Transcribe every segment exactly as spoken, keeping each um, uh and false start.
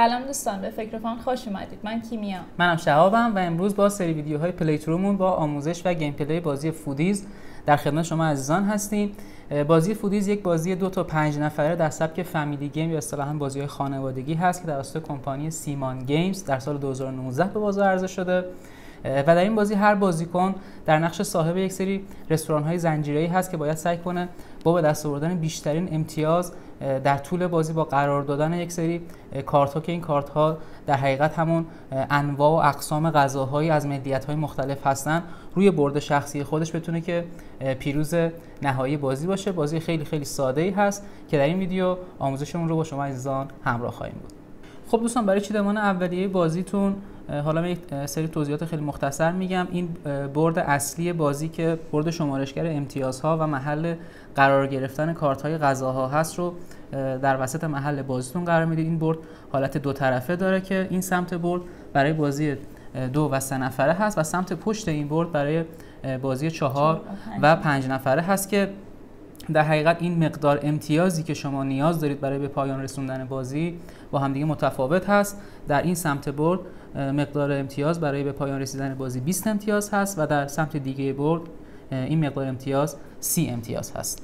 سلام دوستان، به فکر فان خوش اومدید. من کیمیا. منم شهابم و امروز با سری ویدیوهای پلی ترومون با آموزش و گیم پلی بازی فودیز در خدمت شما عزیزان هستیم. بازی فودیز یک بازی دو تا پنج نفره در سبک فامیلی گیم یا اصطلاحاً بازی‌های خانوادگی هست که توسط کمپانی سیمان گیمز در سال دو هزار و نوزده به بازار عرضه شده و در این بازی هر بازیکن در نقش صاحب یک سری رستوران‌های زنجیره‌ای هست که باید سعی کنه با به دست آوردن بیشترین امتیاز در طول بازی با قرار دادن یک سری کارت‌ها که این کارت‌ها در حقیقت همون انواع و اقسام غذاهایی از ملیت‌های مختلف هستن روی برد شخصی خودش بتونه که پیروز نهایی بازی باشه. بازی خیلی خیلی ساده‌ای هست که در این ویدیو آموزشمون رو با شما عزیزان همراه خواهیم بود. خب دوستان، برای چیدمان اولیه بازیتون حالا من یک سری توضیحات خیلی مختصر میگم. این برد اصلی بازی که برد شمارشگر امتیازها و محل قرار گرفتن کارت‌های غذاها هست رو در وسط محل بازیتون قرار میدید. این برد حالت دو طرفه داره که این سمت برد برای بازی دو و سه نفره هست و سمت پشت این برد برای بازی چهار و پنج نفره هست که در حقیقت این مقدار امتیازی که شما نیاز دارید برای به پایان رسوندن بازی با همدیگه متفاوت هست. در این سمت برد مقدار امتیاز برای به پایان رسیدن بازی بیست امتیاز هست و در سمت دیگه برد این مقدار امتیاز سی امتیاز هست.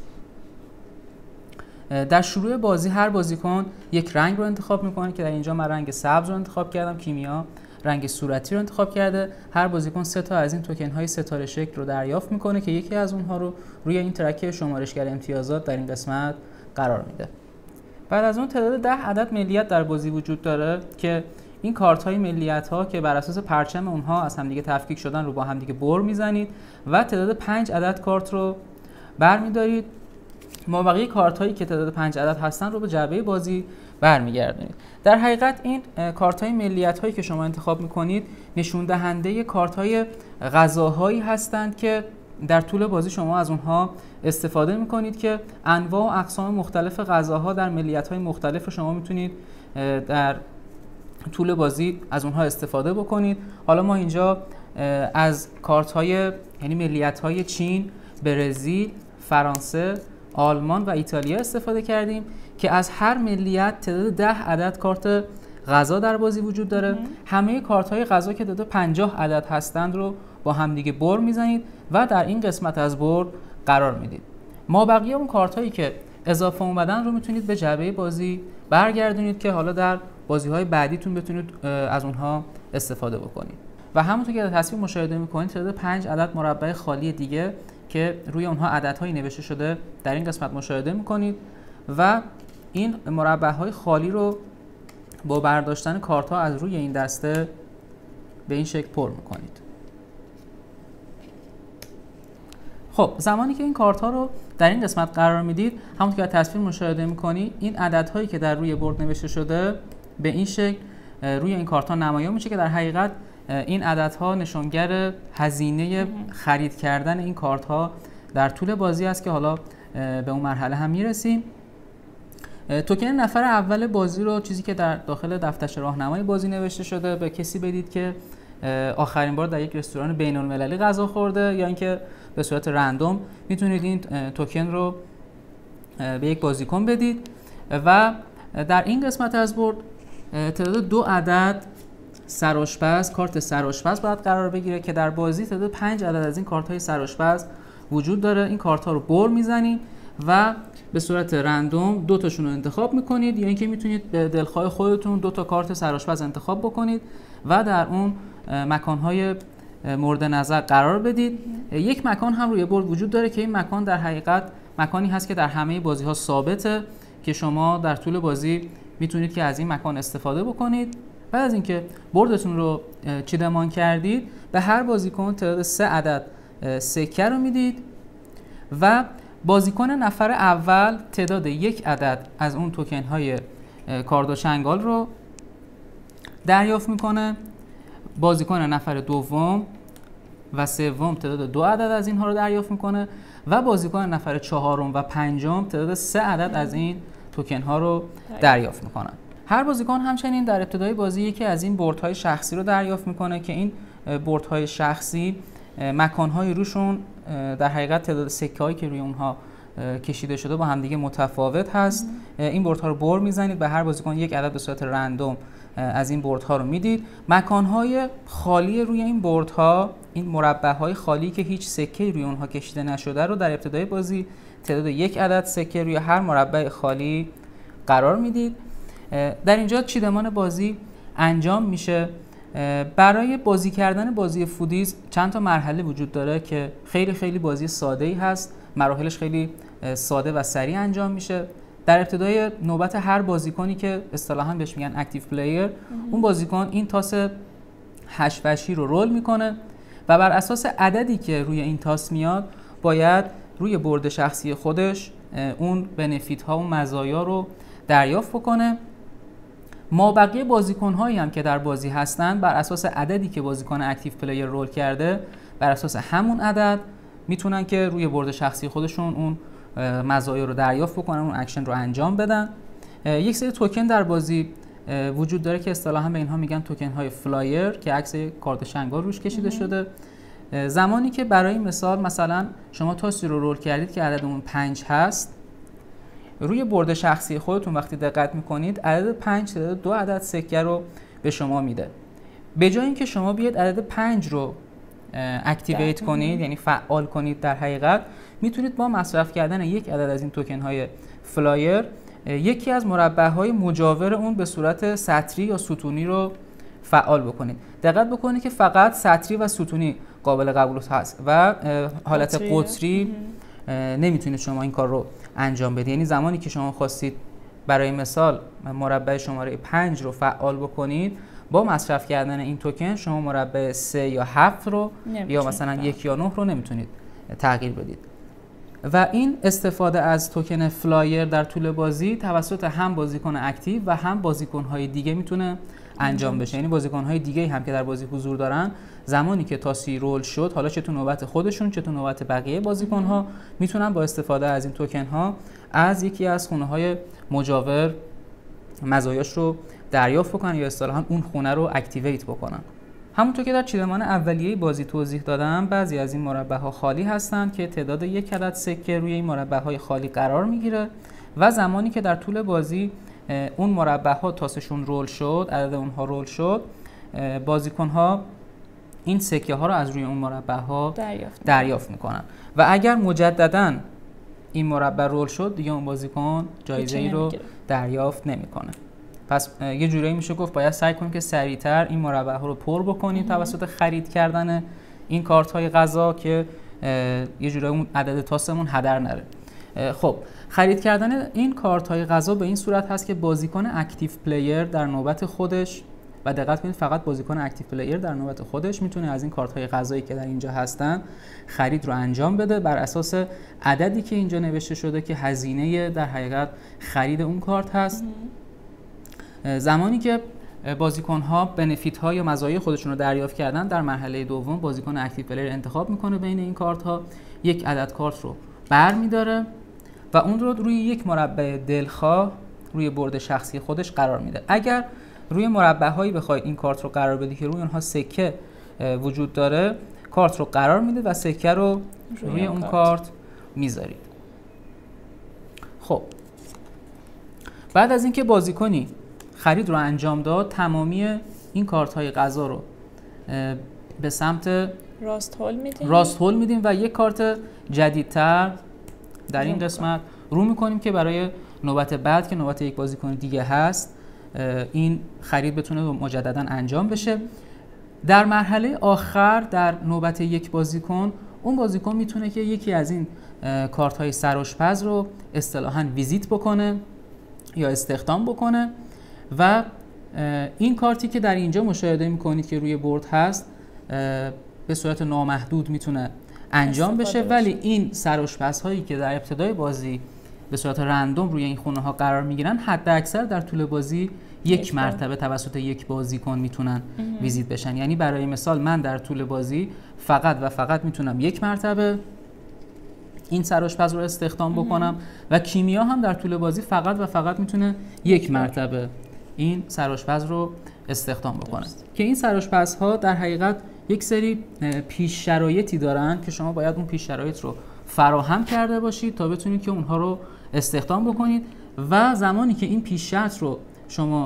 در شروع بازی هر بازیکن یک رنگ رو انتخاب میکنه که در اینجا من رنگ سبز رو انتخاب کردم، کیمیا رنگ صورتی رو انتخاب کرده. هر بازیکن سه تا از این توکن های ستاره شکل رو دریافت میکنه که یکی از اونها رو روی این ترک شمارشگر امتیازات در این قسمت قرار میده. بعد از اون تعداد ده عدد ملیت در بازی وجود داره که این کارت های ملیت ها که بر اساس پرچم اونها از همدیگه تفکیک شدن رو با همدیگه بر میزنید و تعداد پنج عدد کارت رو برمیدارید. ما بقیه کارت هایی که تعداد پنج عدد هستن رو به جعبه بازی برمیگردونید. در حقیقت این کارت های ملیت هایی که شما انتخاب میکنید نشون دهنده کارت های غذاهایی هستند که در طول بازی شما از اونها استفاده میکنید که انواع و اقسام مختلف غذاها در ملیت های مختلف رو شما میتونید در طول بازی از اونها استفاده بکنید. حالا ما اینجا از کارت های یعنی ملیت های چین، برزیل، فرانسه، آلمان و ایتالیا استفاده کردیم که از هر ملیت تعداد ده عدد کارت غذا در بازی وجود داره. همه کارت های غذا که تعداد پنجاه عدد هستند رو با همدیگه بر میزنید و در این قسمت از برد قرار میدید. ما بقیه اون کارت هایی که اضافه اومدن رو میتونید به جعبه بازی برگردونید که حالا در بازی های بعدیتون بتونید از اونها استفاده بکنید. و همونطور که در تصویر مشاهده میکنید تعداد پنج عدد مربع خالی دیگه که روی اونها عددهایی نوشته شده در این قسمت مشاهده میکنید و این مربع‌های خالی رو با برداشتن کارت ها از روی این دسته به این شکل پر میکنید. خب زمانی که این کارت ها رو در این قسمت قرار میدید، همونطور که در تصویر مشاهده میکنید این عددهایی که در روی برد نوشته شده به این شکل روی این کارت ها نمایان میشه که در حقیقت این عددها نشانگر هزینه خرید کردن این کارت ها در طول بازی است که حالا به اون مرحله هم میرسیم. توکن نفر اول بازی رو، چیزی که در داخل دفترچه راهنمای بازی نوشته شده، به کسی بدید که آخرین بار در یک رستوران بین المللی غذا خورده یا اینکه به صورت رندوم میتونید این توکن رو به یک بازیکن بدید و در این قسمت از برد تعداد دو عدد سرآشپز، کارت سرآشپز باید قرار بگیره که در بازی تعداد پنج عدد از این کارت های سرآشپز وجود داره. این کارت ها رو بر میزنید و به صورت رندوم دو تاشون رو انتخاب میکنید یا اینکه میتونید به دلخواه خودتون دو تا کارت سرآشپز انتخاب بکنید و در اون مکان‌های مورد نظر قرار بدید. یک مکان هم روی برد وجود داره که این مکان در حقیقت مکانی هست که در همه بازی‌ها ثابته که شما در طول بازی میتونید که از این مکان استفاده بکنید. بعد از اینکه بردتون رو چیدمان کردید به هر بازیکن تعداد سه عدد سکه رو میدید و بازیکن نفر اول تعداد یک عدد از اون توکن های کارد و چنگال رو دریافت میکنه. بازیکن نفر دوم و سوم تعداد دو عدد از اینها رو دریافت میکنه و بازیکن نفر چهارم و پنجم تعداد سه عدد از این توکن ها رو دریافت میکنن. هر بازیکن همچنین در ابتدای بازی یکی از این بردهای شخصی رو دریافت میکنه که این بردهای شخصی مکانهای روشون در حقیقت تعداد سکه‌هایی که روی اونها کشیده شده با همدیگه متفاوت هست. این بردها رو بر میزنید، به هر بازیکن یک عدد به صورت رندوم از این بردها رو میدید. مکانهای خالی روی این بردها، این مربع‌های خالی که هیچ سکه‌ای روی اونها کشیده نشده رو در ابتدای بازی تعداد یک عدد سکه روی هر مربع خالی قرار میدید. در اینجا چیدمان بازی انجام میشه. برای بازی کردن بازی فودیز چند تا مرحله وجود داره که خیلی خیلی بازی ساده‌ای هست، مراحلش خیلی ساده و سریع انجام میشه. در ابتدای نوبت هر بازیکنی که اصطلاحاً بهش میگن اکتیو پلیر، اون بازیکن این تاس هشت وشی رو رول میکنه و بر اساس عددی که روی این تاس میاد باید روی برد شخصی خودش اون بنفیت ها و مزایا رو دریافت بکنه. ما بقیه بازیکن هایی هم که در بازی هستن بر اساس عددی که بازیکن اکتیو پلیر رول کرده، بر اساس همون عدد میتونن که روی برد شخصی خودشون اون مزایا رو دریافت بکنن، اون اکشن رو انجام بدن. یک سری توکن در بازی وجود داره که اصطلاحاً به اینها میگن توکن های فلایر که عکس کارت شنگال روش کشیده شده. زمانی که برای مثال مثلا شما تاسی رو رول کردید که عدد اون پنج هست، روی برد شخصی خودتون وقتی دقت میکنید عدد پنج تعداد دو عدد سکه رو به شما میده. به جای اینکه شما بیاید عدد پنج رو اکتیویت کنید، یعنی فعال کنید، در حقیقت میتونید با مصرف کردن یک عدد از این توکن های فلایر یکی از مربع‌های مجاور اون به صورت سطری یا ستونی رو فعال بکنید. دقت بکنید که فقط سطری و ستونی قابل قبول هست و حالت قطری نمیتونید شما این کار رو انجام بدید. یعنی زمانی که شما خواستید برای مثال مربع شماره پنج رو فعال بکنید، با مصرف کردن این توکن شما مربع سه یا هفت رو یا مثلا یک یا نه رو نمیتونید تغییر بدید. و این استفاده از توکن فلایر در طول بازی توسط هم بازیکن اکتیو و هم بازیکن‌های دیگه میتونه انجام بشه. یعنی بازیکن‌های دیگه هم که در بازی حضور دارن، زمانی که تاسی رول شد، حالا چه تو نوبت خودشون چه تو نوبت بقیه بازیکن‌ها، میتونن با استفاده از این توکن‌ها از یکی از خونه‌های مجاور مزایاش رو دریافت بکنن یا اصطلاحاً اون خونه رو اکتیویت بکنن. همونطور که در چیدمان اولیه بازی توضیح دادم، بعضی از این مربع‌ها خالی هستند که تعداد یک عدد سکه روی این مربع‌های خالی قرار میگیره و زمانی که در طول بازی اون مربع‌ها تاسشون رول شد، عدد اونها رول شد، بازیکن‌ها این سکه ها رو از روی اون مربع‌ها دریافت, دریافت میکنن و اگر مجدداً این مربع رول شد دیگه اون بازیکن جایزه‌ای رو دریافت نمیکنه. پس یه جورایی میشه گفت باید سعی کنیم که سریعتر این مربع ها رو پر بکنیم توسط خرید کردن این کارت های غذا که یه جورایی اون عدد تاسمون هدر نره. خب خرید کردن این کارت های غذا به این صورت هست که بازیکن اکتیو پلیر در نوبت خودش، و دقت کنید فقط بازیکن اکتیو پلیر در نوبت خودش میتونه از این کارت های غذایی که در اینجا هستن خرید رو انجام بده بر اساس عددی که اینجا نوشته شده که هزینه در حقیقت خرید اون کارت هست. زمانی که بازیکن ها بنفیت ها یا مزایای خودشون رو دریافت کردن، در مرحله دوم بازیکن اکتیو پلیر انتخاب میکنه بین این کارت ها، یک عدد کارت رو برمی‌داره و اون رو روی یک مربع دلخواه روی برد شخصی خودش قرار میده. اگر روی مربع هایی بخواید این کارت رو قرار بدی که روی اونها سکه وجود داره، کارت رو قرار میده و سکه رو روی, روی اون کارت, کارت میذارید. خب بعد از اینکه بازیکنی خرید رو انجام داد، تمامی این کارت های غذا رو به سمت راست هول میدیم راست هول میدیم و یک کارت جدیدتر در این قسمت رو میکنیم که برای نوبت بعد که نوبت یک بازیکن دیگه هست این خرید بتونه مجددا انجام بشه. در مرحله آخر در نوبت یک بازیکن، اون بازیکن میتونه که یکی از این کارت های سرآشپز رو اصطلاحاً ویزیت بکنه یا استخدام بکنه و این کارتی که در اینجا مشاهده میکنید که روی برد هست به صورت نامحدود میتونه انجام بشه، ولی این سرآشپز هایی که در ابتدای بازی به صورت رندوم روی این خونه ها قرار میگیرن، حد اکثر در طول بازی یک مرتبه توسط یک بازیکن میتونن ویزیت بشن. یعنی برای مثال من در طول بازی فقط و فقط میتونم یک مرتبه این سرآشپز رو استخدام بکنم و کیمیا هم در طول بازی فقط و فقط میتونه یک مرتبه این سرآشپز رو استخدام بکنه. که این سرآشپزها در حقیقت یک سری پیش شرایطی دارن که شما باید اون پیش شرایط رو فراهم کرده باشید تا بتونید که اونها رو استخدام بکنید و زمانی که این پیش شرط رو شما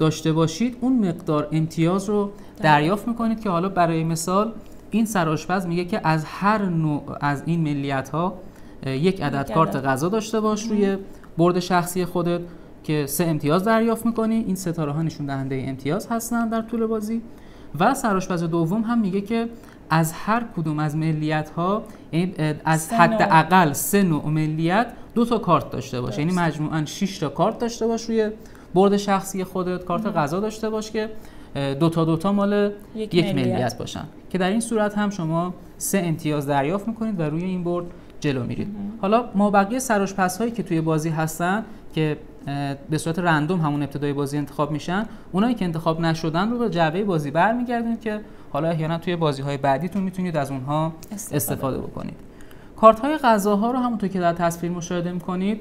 داشته باشید اون مقدار امتیاز رو دریافت میکنید که حالا برای مثال این سرآشپز میگه که از هر نوع از این ملیت ها یک عدد کارت غذا داشته باش روی برد شخصی خودت که سه امتیاز دریافت میکنی. این ستاره ها نشون دهنده امتیاز هستن در طول بازی. و سرآشپز دوم هم میگه که از هر کدوم از ملیت ها، یعنی از حداقل سه نوع ملیت دو تا کارت داشته باش، یعنی مجموعاً شش تا کارت داشته باش روی برد شخصی خودت، کارت غذا داشته باش که دو تا دو تا مال یک, یک ملیت. ملیت باشن که در این صورت هم شما سه امتیاز دریافت میکنید و روی این برد جلو میرید. حالا ما بقیه سرآشپز هایی که توی بازی هستن که به صورت رندوم همون ابتدای بازی انتخاب میشن، اونایی که انتخاب نشدن رو به جعبه بازی برمیگردونید که حالا احیانا توی بازی های بعدیتون میتونید از اونها استفاده, استفاده بکنید. کارت های غذاها رو همونطور که در تصویر مشاهده میکنید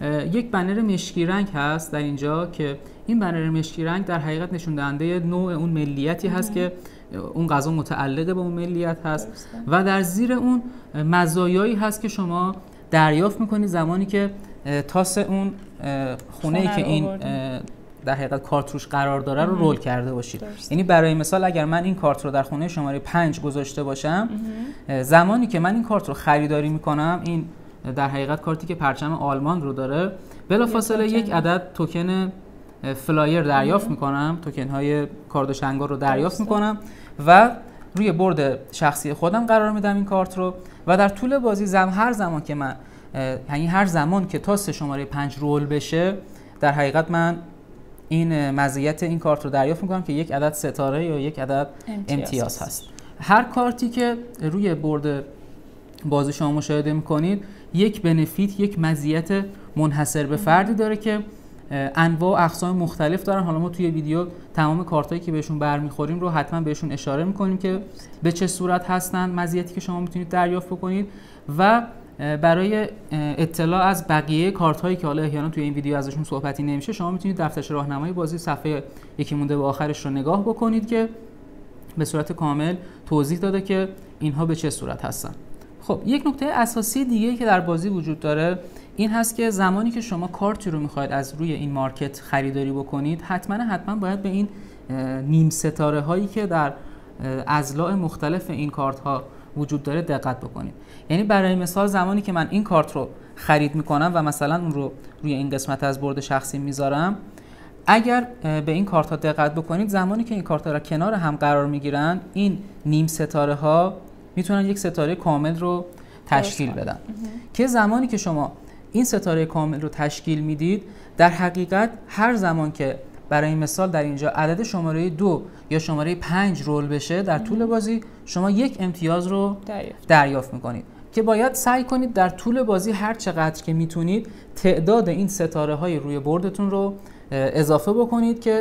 یک بنر مشکی رنگ هست در اینجا که این بنر مشکی رنگ در حقیقت نشون دهنده نوع اون ملیتی هست که اون غذا متعلق به اون ملیت هست درسته. و در زیر اون مزایایی هست که شما دریافت میکنید زمانی که تاس اون خونه‌ای که این در حقیقت کارت روش قرار داره رو رول کرده باشید. درسته. یعنی برای مثال اگر من این کارت رو در خونه شماره پنج گذاشته باشم، زمانی که من این کارت رو خریداری میکنم، این در حقیقت کارتی که پرچم آلمان رو داره، بلافاصله یک عدد توکن فلایر دریافت میکنم، توکن های کارد و شنگار رو دریافت میکنم و روی برد شخصی خودم قرار میدم این کارت رو. و در طول بازی زم هر زمان که من یعنی هر زمان که تاس شماره پنج رول بشه، در حقیقت من این مزیت این کارت رو دریافت میکنم که یک عدد ستاره یا یک عدد امتیاز, امتیاز هست. هر کارتی که روی برد بازی شما مشاهده میکنید یک بنفیت، یک مزیت منحصر به فردی داره که انواع و اقسام مختلف دارن. حالا ما توی ویدیو تمام کارتایی که بهشون برمیخوریم رو حتما بهشون اشاره میکنیم که به چه صورت هستن، مزیتی که شما میتونید دریافت بکنید. و برای اطلاع از بقیه کارت هایی که حالا احیانا توی این ویدیو ازشون صحبتی نمیشه، شما میتونید دفترچه راهنمای بازی صفحه یکی مونده به آخرش رو نگاه بکنید که به صورت کامل توضیح داده که اینها به چه صورت هستن. خب یک نکته اساسی دیگه که در بازی وجود داره این هست که زمانی که شما کارتی رو میخواید از روی این مارکت خریداری بکنید، حتما حتما باید به این نیم ستاره هایی که در اضلاع مختلف این کارت ها وجود داره دقت بکنید. یعنی برای مثال زمانی که من این کارت رو خرید میکنم و مثلا اون رو روی این قسمت از برد شخصی میذارم، اگر به این کارت ها دقت بکنید، زمانی که این کارت ها را کنار هم قرار میگیرن، این نیم ستاره ها میتونن یک ستاره کامل رو تشکیل بدن که زمانی که شما این ستاره کامل رو تشکیل میدید، در حقیقت هر زمان که برای مثال در اینجا عدد شماره دو یا شماره پنج رول بشه در طول بازی، شما یک امتیاز رو دریافت, دریافت میکنید که باید سعی کنید در طول بازی هر چقدر که میتونید تعداد این ستاره های روی بردتون رو اضافه بکنید که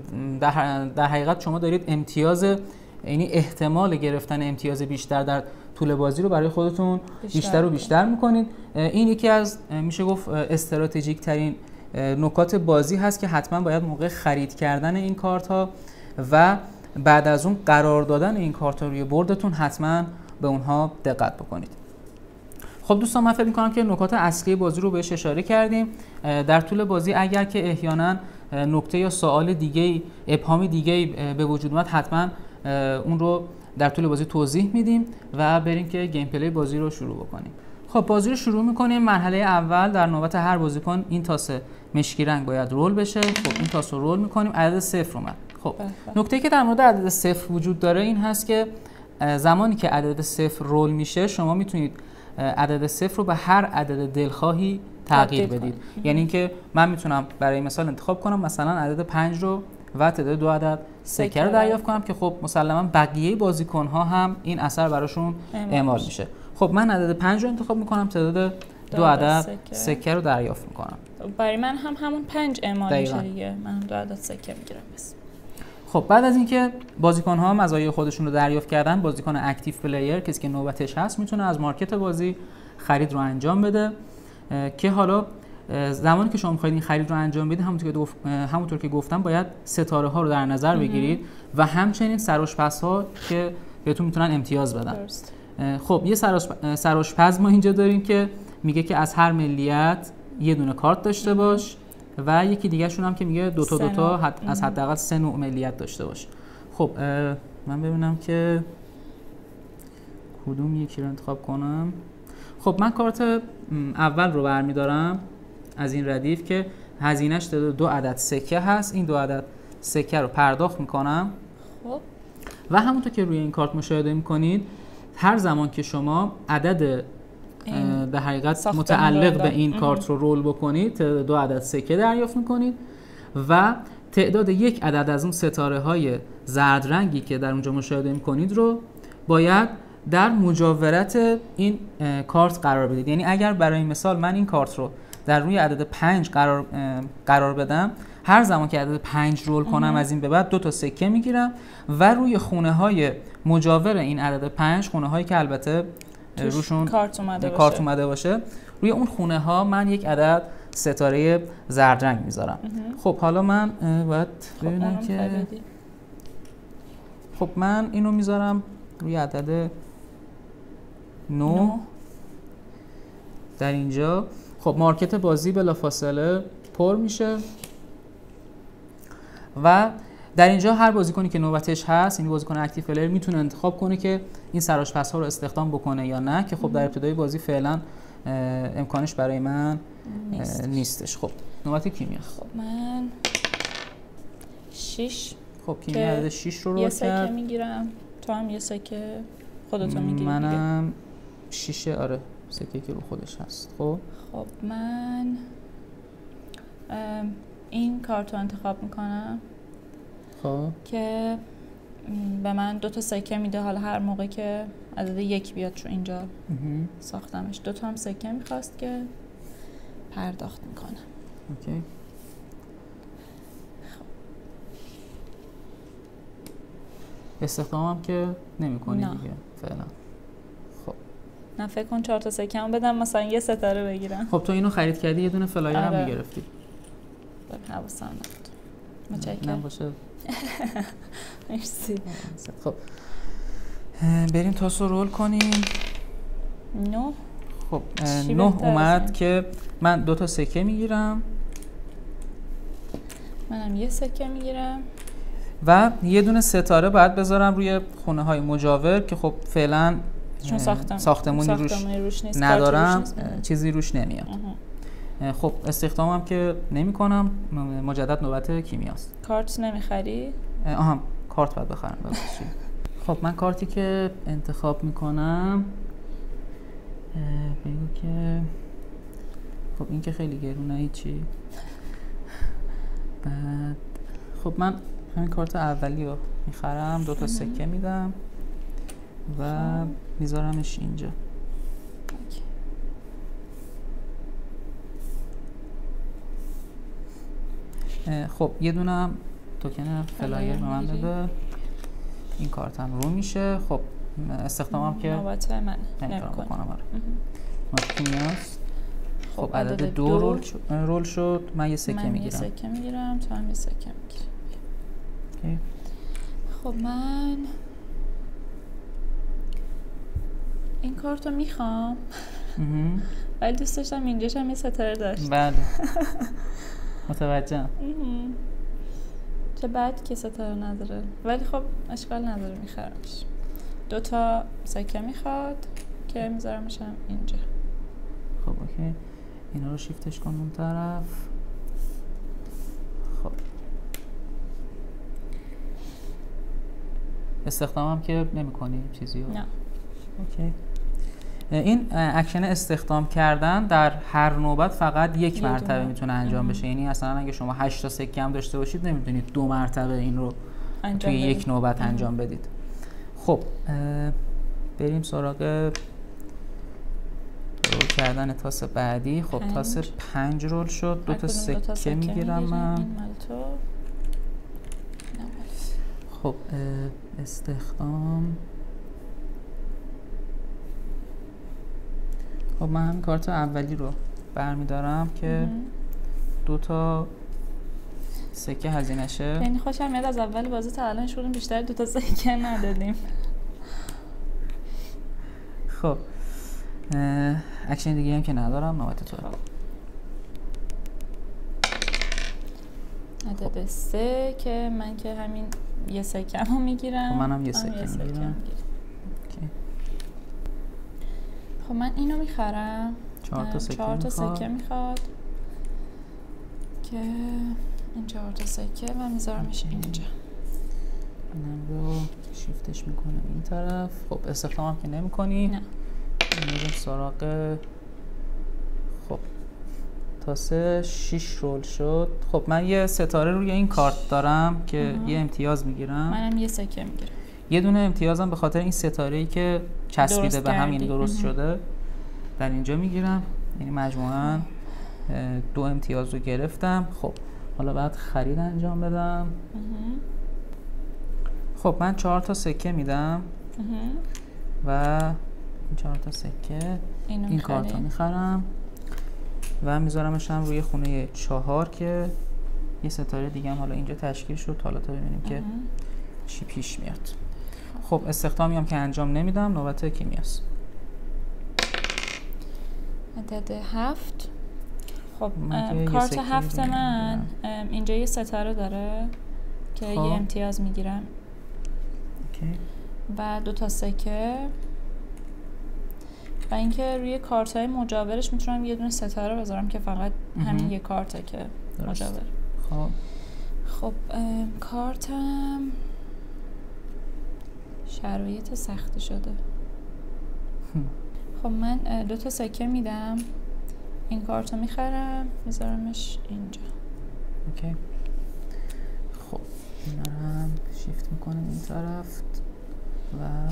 در, در حقیقت شما دارید امتیاز، یعنی احتمال گرفتن امتیاز بیشتر در طول بازی رو برای خودتون بیشتر, بیشتر و بیشتر میکنید. این یکی از میشه گفت استراتژیک ترین نکات بازی هست که حتما باید موقع خرید کردن این کارت ها و بعد از اون قرار دادن این کارت ها روی بردتون حتما به اونها دقت بکنید. خب دوستان، من فکر می‌کنم که نکات اصلی بازی رو بهش اشاره کردیم. در طول بازی اگر که احیانا نکته یا سوال دیگه، ابهامی دیگه به وجود اومد، حتما اون رو در طول بازی توضیح میدیم و بریم که گیم پلی بازی رو شروع بکنیم. خب بازی رو شروع میکنیم. مرحله اول در نوبت هر بازیکن این تاس مشکی رنگ باید رول بشه. خب این تاس رو رول میکنیم، عدد صفر اومد. خب نکته که در مورد عدد صفر وجود داره این هست که زمانی که عدد صفر رول میشه، شما میتونید عدد صفر رو به هر عدد دلخواهی تغییر بدید. یعنی اینکه من میتونم برای مثال انتخاب کنم مثلا عدد پنج رو و تعداد دو عدد سکه رو دریافت کنم که خب مسلما بقیه بازیکن ها هم این اثر براشون اعمال میشه. خب من عدد پنج رو انتخاب میکنم، تعداد دو, دو عدد سکه. سکه رو دریافت میکنم. برای من هم همون پنج اعمال میشه دیگه، من دو عدد سکه میگیرم بس. خب بعد از اینکه بازیکن ها مزایای خودشون رو دریافت کردن، بازیکن اکتیو پلیر کسی که نوبتش هست میتونه از مارکت بازی خرید رو انجام بده که حالا زمانی که شما می‌خواید این خرید رو انجام بدید، همونطور که گفت همونطور که گفتم باید ستاره ها رو در نظر بگیرید و همچنین سرآشپز ها که بهتون میتونن امتیاز بدن. درست. خب یه سرآشپز ما اینجا داریم که میگه که از هر ملیت یه دونه کارت داشته باش و یکی دیگه شون هم که میگه دو تا دو تا حد سه از حداقل سه نوع ملیت داشته باشه. خب من ببینم که کدوم یکی رو انتخاب کنم. خب من کارت اول رو برمیدارم از این ردیف که هزینه‌اش دو عدد سکه هست. این دو عدد سکه رو پرداخت میکنم. خب و همونطور که روی این کارت مشاهده میکنید هر زمان که شما عدد در حقیقت متعلق به این کارت رو رول بکنید تعداد دو عدد سکه دریافت میکنید و تعداد یک عدد از اون ستاره های زرد رنگی که در اونجا مشاهده میکنید رو باید در مجاورت این کارت قرار بدید. یعنی اگر برای مثال من این کارت رو در روی عدد پنج قرار قرار بدم، هر زمان که عدد پنج رول کنم از این به بعد دو تا سکه میگیرم و روی خونه های مجاور این عدد پنج، خونه هایی که البته روشون کارت اومده کارت باشه. اومده باشه، روی اون خونه ها من یک عدد ستاره زرد رنگ میذارم. خب حالا من باید ببینم خب که خب من اینو میذارم روی عدد نه در اینجا. خب مارکت بازی بلافاصله پر میشه و در اینجا هر بازیکنی که نوبتش هست، این بازیکن اکتیو پلیر میتونه انتخاب کنه که این سرآشپس ها رو استخدام بکنه یا نه، که خب در ابتدای بازی فعلا امکانش برای من نیست. نیستش. خب نوبت کیمیا. خب من شش. خب کیمیا عدد شش رو رو کرد. یه سکه میگیرم، تو هم یه سکه خودتو میگیری. منم شش. آره سکه که رو خودش هست. خب خب من این کارت رو انتخاب میکنم خب که به من دو تا سکه میده. حالا هر موقع که عدد یک بیاد، چون اینجا ساختمش دو تا هم سکه میخواست که پرداخت میکنم. اوکی. استخدامم که نمی کنی دیگه فعلا. خب نه فکر کن چهار تا سکه هم بدم مثلا یه ستاره بگیرم. خب تو اینو خرید کردی، یه دونه فلایر آره. هم میگرفتی. بب حواسم نبود. متشکرم. نه باشه. مرسی. خب بریم تاس رو رول کنیم. نه. خب نه اومد که من دو تا سکه میگیرم. منم یه سکه میگیرم. و یه دونه ستاره باید بذارم روی خونه های مجاور که خب فعلا چون ساختم. ساختمونی روش, روش نیست، ندارم، روش نیست. چیزی روش نمیاد. خب استخدامم که نمی کنم. مجدد نوبت کیمیاست. کارت نمیخری؟ آها کارت باید بخرم. خب من کارتی که انتخاب میکنم بگو که خب این که خیلی گرونه هیچی. بعد خب من همین کارت اولی رو میخرم، دو تا سکه میدم و میذارمش اینجا. خب یه دونه توکن فلایر به من بده. این کارت هم رو میشه. خب استخدامم که نوبت من نمیتونم بکنم. آره مارکینیاس. خب عدد دو رول شد. رول شد. من یه سکه من میگیرم. من یه سکه میگیرم، تو هم یه سکه میگیرم. اوکی. خب من این کارتو میخوام ولی دوست داشتم اینجاش هم یه ستاره داشت. بله متوجهم. چه بد که ستاره نداره، ولی خب اشکال نداره میخرمش. دو تا سکه میخواد که میذارمش هم اینجا. خب اوکی. اینا رو شیفتش کن اون طرف. خب استخدامم که نمی کنی چیزی رو؟ نه. اوکی. این اکشن استخدام کردن در هر نوبت فقط یک مرتبه میتونه انجام بشه. یعنی اصلا اگه شما هشت تا سکه هم داشته باشید نمیتونید دو مرتبه این رو توی یک نوبت انجام بدید. خب بریم سراغ رول کردن تاس بعدی. خب پنج. تاس پنج رول شد. دو تا سکه, سکه میگیرم من. خب استخدام. خب من همین کارت اولی رو برمیدارم که دو تا سکه هزینه‌شه. یعنی خوشم میاد از اول بازی تا الان شدیم بیشتر دو تا سکه ندادیم. خب اکشن دیگه هم که ندارم. نوبت تو. عدد سه که من که همین یه سکم رو میگیرم. منم یه سکم میگیرم. خب من اینو میخرم. چهار تا سکه چهار تا میخواد. سکه میخواد که این چهار تا سکه و میذارمش اینجا. اینم رو شیفتش میکنم این طرف. خب استخدام هم که نمی کنی؟ نه. میریم سراغ. خب تا سه شیش رول شد. خب من یه ستاره روی این کارت دارم که اه. یه امتیاز میگیرم. منم یه سکه میگیرم. یه دونه امتیازم به خاطر این ستاره‌ای که چسبیده به هم، یعنی درست اه. شده، در اینجا میگیرم. یعنی مجموعاً دو امتیاز رو گرفتم. خب حالا باید خرید انجام بدم. اه. خب من چهار تا سکه میدم و این چهار تا سکه این کارت رو میخرم و میذارمش هم روی خونه چهار که یه ستاره دیگه هم حالا اینجا تشکیل شد. حالا تا ببینیم که چی پیش میاد. خب استخدامی هم که انجام نمیدم. نوبت کیمیاست. عدد هفت. خب کارت هفت من اینجا یه ستاره داره که خب. یه امتیاز میگیرم و دو تا سکه و اینکه روی کارت های مجاورش میتونم یه دونه ستاره بذارم که فقط همین یه کارته که مجاور. خب خب کارتم شرایط سختی شده. خب من دو تا سکه میدم، این کارت رو میخرم میذارمش اینجا. اوکی. خب اینم شیفت میکنم این طرف و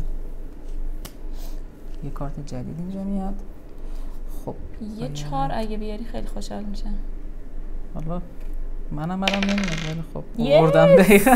یه کارت جدید اینجا میاد. خب یه چهار اگه بیاری خیلی خوشحال میشم. حالا منم برام نمیاد ولی خب آوردم دقیقا.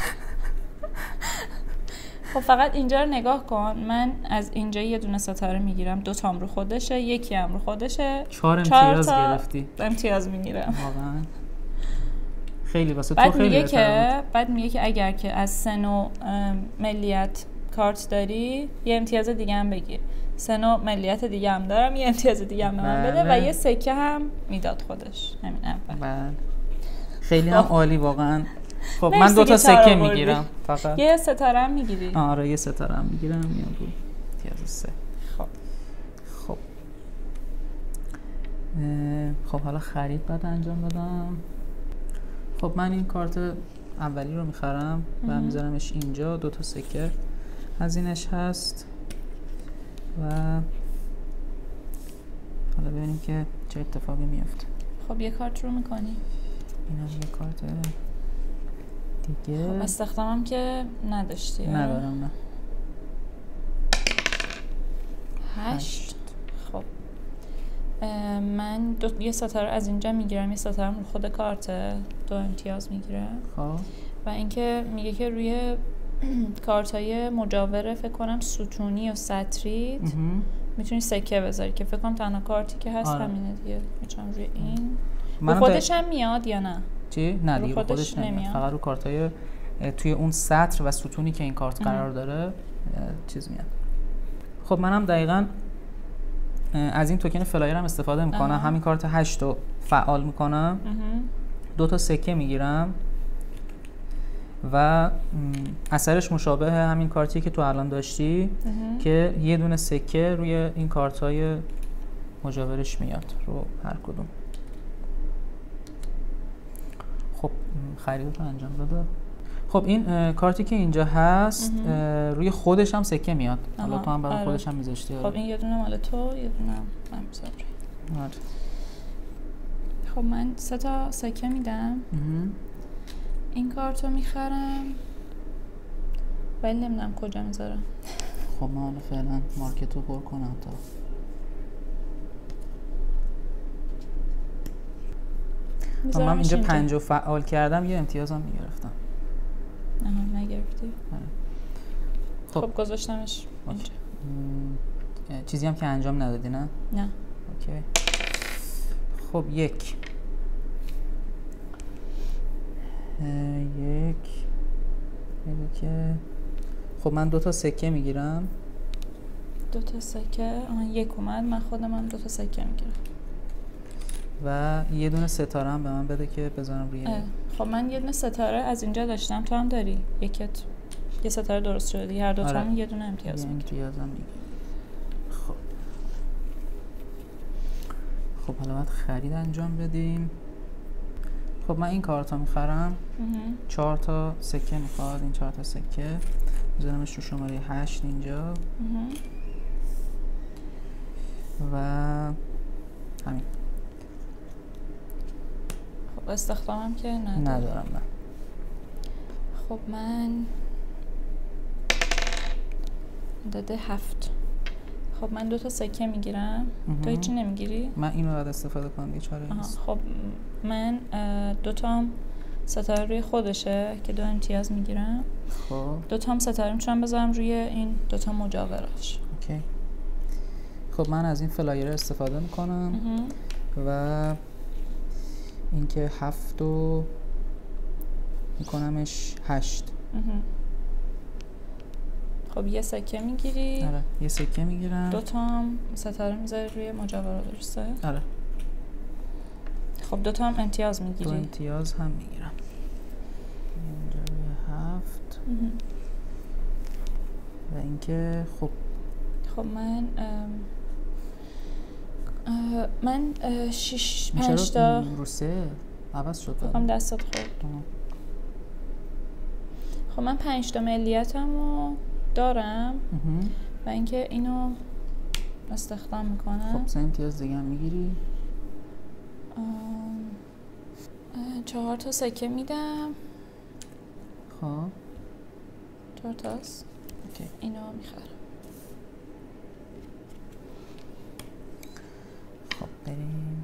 خب فقط اینجا رو نگاه کن. من از اینجا یه دونه ستاره میگیرم، دو تام رو خودشه، یکی هم رو خودشه. چهار امتیاز گرفتی. امتیاز میگیرم. واقعا خیلی واسه تو بعد خیلی میگه که بعد میگه که اگر که از سن و ملیت کارت داری یه امتیاز دیگه هم بگیر. سن و ملیت دیگه هم دارم، یه امتیاز دیگه هم من بده و یه سکه هم میداد خودش همین اول. بله. خیلی هم عالی واقعا. خب من دو تا سکه میگیرم فقط. یه ستاره هم میگیری؟ آره یه ستاره هم میگیرم. میام رو امتیاز سه. خب خب خب حالا خرید باید انجام بدم. خب من این کارت اولی رو میخرم و میذارمش اینجا. دو تا سکه هزینه‌اش هست و حالا ببینیم که چه اتفاقی میفته. خب یه کارت رو میکنی؟ اینم یه کارت دیگه. خب استخدامم که نداشتی؟ ندارم نه. هشت. خب من دو یه ستاره از اینجا میگیرم، یه ستاره رو خود کارت دو امتیاز میگیرم. خب و اینکه میگه که روی کارتای مجاوره فکر کنم ستونی و سطری میتونی سکه بذاری که فکر کنم تنها کارتی که هست آره. همینه دیگه. میتونم روی این رو خودش هم میاد یا نه؟ چی؟ نه دیگه رو خودش, خودش نمیاد. فقط رو کارتای توی اون سطر و ستونی که این کارت قرار داره چیز میاد. خب منم دقیقاً از این توکن فلایر هم استفاده میکنم. اه. همین کارت هشت رو فعال میکنم. دو تا سکه میگیرم و اثرش مشابه همین کارتی که تو الان داشتی اه. که یه دونه سکه روی این کارت های مجاورش میاد رو هر کدوم. خب خریدتو انجام داده. خب این کارتی که اینجا هست روی خودش هم سکه میاد. حالا تو هم برای خودش هم میذاشتی. خب این یه دونه مال تو، یه دونه من میذارم. خب من سه تا سکه میدم. این کارت رو میخرم ولی نمیدونم کجا میذارم. خب من حالا فعلا مارکت رو پر کنم تا من اینجا پنج رو فعال کردم یه امتیاز هم میگرفتم. نه نگرفتی؟ خب, خب گذاشتمش اینجا. چیزی هم که انجام ندادی نه؟ نه. اوکی. خب یک یک یک که خب من دو تا سکه میگیرم. دو تا سکه آها یک اومد. من خودم هم دو تا سکه میگیرم. و یه دونه ستاره هم به من بده که بذارم روی. خب من یه دونه ستاره از اینجا داشتم، تو هم داری یکت یه ستاره درست شده، هر دو تا هم یه دونه امتیاز میگیری. امتیاز هم میگیری. خب خب حالا باید خرید انجام بدیم. خب من این کارتا میخرم، چهار تا سکه میخواد، این چهار تا سکه بذارمش رو شماره هشت اینجا و همین. خب استخدامم که ندارم. ندارم من. خب من داده هفت. خب من دو تا سکه میگیرم. تو هیچی نمیگیری؟ من اینو باید استفاده کنم دیگه، چاره نیست. خب من دو تا ستاره روی خودشه که دو امتیاز میگیرم. خب دو تا هم ستاره میتونم بذارم روی این دو تا مجاوراش. اوکی. خب من از این فلایر استفاده میکنم و اینکه هفت رو میکنمش هشت. خب یه سکه میگیری؟ آره یه سکه میگیرم. دو تا هم ستاره میذاری روی مجاورا، درسته؟ آره. خب دو تا هم امتیاز میگیری؟ دو امتیاز هم میگیرم. اینجا روی هفت و اینکه خب خب من ام اه من اه شش پنج تا رو سه عوض شد. فکرم دستت خورد. خب من پنج تا ملیتم رو دارم و اینکه اینو استخدام میکنم. خب سه امتیاز دیگه هم میگیری. چهار تا سکه میدم. خب چهار تاست. اوکی. اینو میخرم. خب بریم.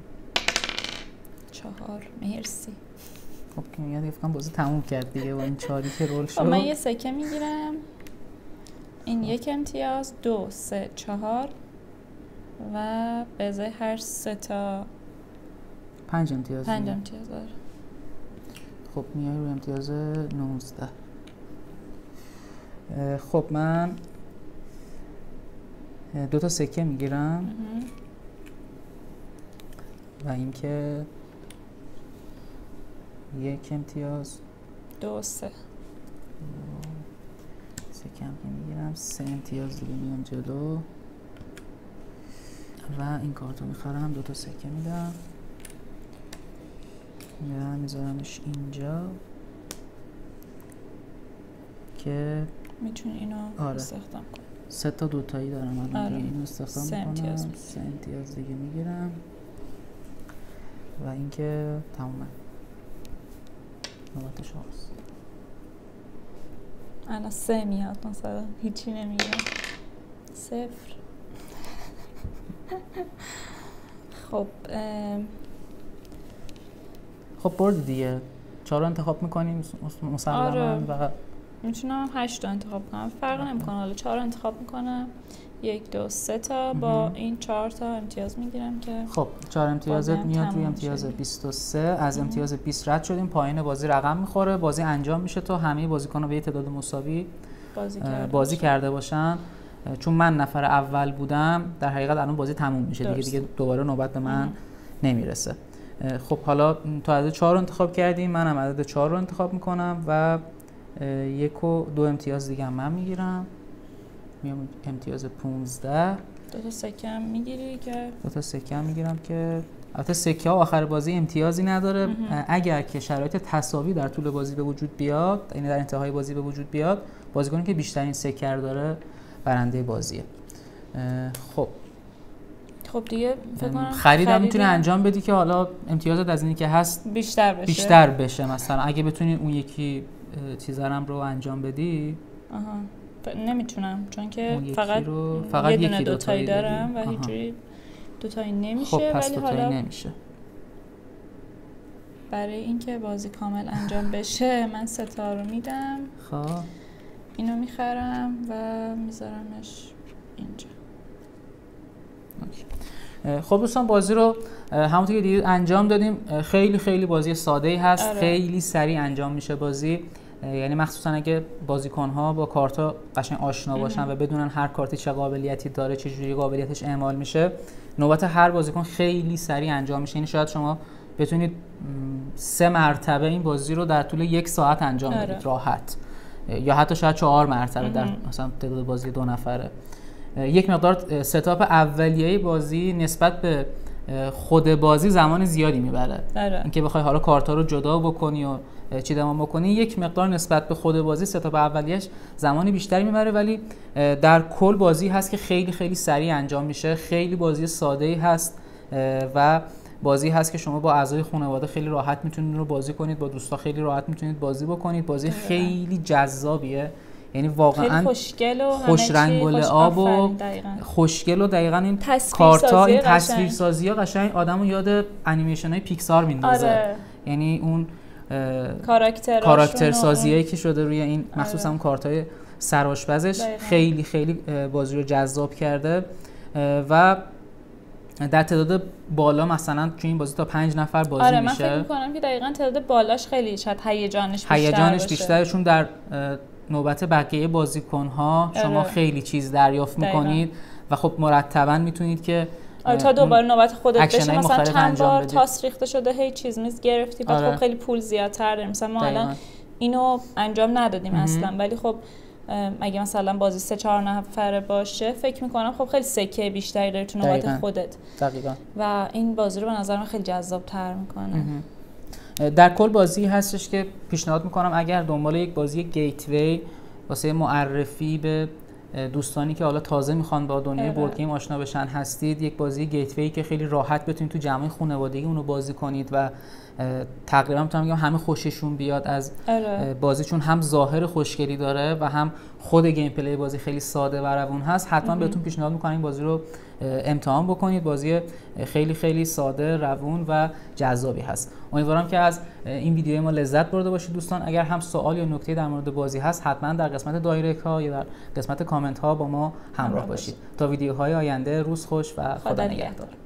چهار. مرسی. خب که میاد فکرم بازی تموم کرد دیگه با این چهاری که رول شد. خب من یه سکه میگیرم. این خب. یک امتیاز، دو، سه، چهار و به ازای هر سه تا پنج امتیاز. پنج امتیاز داره. خب میای روی امتیاز نوزده. خب من دو تا سکه میگیرم و اینکه یک امتیاز، دو، سه سکه هم که میگیرم، سه امتیاز دیگه میام جلو و این کارتو میخرم، دو تا سکه میدم و میذارمش اینجا که میتونی اینو آره. استخدام کنی. سه تا دوتایی دارم الان. آره. اینو استخدام سه میکنم. امتیاز سه امتیاز دیگه میگیرم و اینکه تمومه. نوبت شماست. الان سه میاد مثلا هیچی نمیگیرم. صفر. خب خب برد دیگه. چهار رو انتخاب میکنیم مسلما. آره. و میتونم هشت رو انتخاب کنم، فرق نمیکنه. حالا چهار رو انتخاب میکنم، یک، دو، سه تا با این چهار تا امتیاز میگیرم که خب چهار امتیازت میاد روی امتیاز بیست و سه. از امتیاز بیست رد شدیم، پایین بازی رقم میخوره، بازی انجام میشه تا همه بازیکن‌ها به یه تعداد مساوی بازی کرده, بازی کرده باشن. چون من نفر اول بودم در حقیقت الان بازی تموم میشه دیگه دیگه دوباره نوبت به من نمیرسه. خب حالا تو عدد چهار رو انتخاب کردیم، منم عدد چهار رو انتخاب میکنم و یک و دو امتیاز دیگه هم من میگیرم، میام امتیاز پونزده. دو تا سکه هم میگیری که دو تا سکه هم میگیرم که البته سکه ها آخر بازی امتیازی نداره. اگر که شرایط تساوی در طول بازی به وجود بیاد، یعنی در انتهای بازی به وجود بیاد، بازیکنی که بیشترین سکه رو داره برنده بازیه. خب خب دیگه فکر کنم خریدم میتونی انجام بدی که حالا امتیازات از اینی که هست بیشتر بشه. بیشتر بشه مثلا اگه بتونی اون یکی چیزارم رو انجام بدی. آها نمیتونم چون که فقط رو فقط یه دونه یکی دو تایی دارم و هیچوری دو تایی نمیشه. خب پس ولی دو تایی حالا نمیشه. برای اینکه بازی کامل انجام بشه من سه تا رو میدم. خب اینو میخرم و میذارمش اینجا. خب دوستان بازی رو همونطور که دیدید انجام دادیم. خیلی خیلی بازی ساده‌ای هست. آره. خیلی سریع انجام میشه بازی، یعنی مخصوصا اگه بازیکن‌ها با کارتا قشنگ آشنا باشن و بدونن هر کارتی چه قابلیتی داره، چه جوری قابلیتش اعمال میشه، نوبت هر بازیکن خیلی سریع انجام میشه. یعنی شاید شما بتونید سه مرتبه این بازی رو در طول یک ساعت انجام بدید راحت، یا حتی شاید چهار مرتبه در مثلا تعداد بازی دو نفره. یک مقدار ستاپ اولیه‌ای بازی نسبت به خود بازی زمان زیادی میبره. اینکه بخوای حالا کارتا رو جدا بکنی و چیدمان بکنی، یک مقدار نسبت به خود بازی ستاپ اولیه‌اش زمانی بیشتری میبره، ولی در کل بازی هست که خیلی خیلی سریع انجام میشه. خیلی بازی ساده‌ای هست و بازی هست که شما با اعضای خانواده خیلی راحت میتونید رو بازی کنید، با دوستا خیلی راحت میتونید بازی بکنید. بازی خیلی جذابیه، یعنی واقعا خوشگل و خوش رنگ و لعاب و خوشگل و دقیقاً این کارتا، این تصویرسازی‌ها قشنگ آدمو یاد انیمیشن‌های پیکسار میندازه. آره. یعنی اون کاراکتر سازیایی که شده روی این مخصوصا اون کارتای سرآشپزش خیلی خیلی بازی رو جذاب کرده و در تعداد بالا مثلا تو این بازی تا پنج نفر بازی آره میشه. من فکر می‌کنم که دقیقاً تعداد بالاش خیلی شاید هیجانش بیشتر هیجانش بیشتره، چون در نوبت بقیه بازیکن‌ها شما آره. خیلی چیز دریافت می‌کنید و خب مرتباً میتونید که آره تا دوباره نوبت خودت بشه مثلا چند بار بدید. تاس ریخته شده هی چیز میز گرفتی بعد آره. خب خیلی پول زیادتر داریم. مثلا ما الان اینو انجام ندادیم اصلا، ولی خب اگه مثلا بازی سه چهار نفره باشه فکر میکنم خب خیلی سکه بیشتری داری تو نوبت خودت. دقیقاً. و این بازی رو به نظر من خیلی جذاب تر میکنه. در کل بازی هستش که پیشنهاد میکنم اگر دنبال یک بازی گیتوی واسه معرفی به دوستانی که حالا تازه میخوان با دنیای بورد گیم آشنا بشن هستید، یک بازی گیتوی که خیلی راحت بتونید تو جمع خانوادگی اونو بازی کنید و تقریبا میتونم بگم همه خوششون بیاد از بازی، چون هم ظاهر خوشگلی داره و هم خود گیم پلی بازی خیلی ساده و روون هست. حتما بهتون پیشنهاد میکنم این بازی رو امتحان بکنید. بازی خیلی خیلی ساده، روون و جذابی هست. امیدوارم که از این ویدیو ما لذت برده باشید دوستان. اگر هم سوال یا نکته در مورد بازی هست حتما در قسمت دایرکت ها یا در قسمت کامنت ها با ما همراه باشید. تا ویدیوهای آینده روز خوش و خدا نگهدار.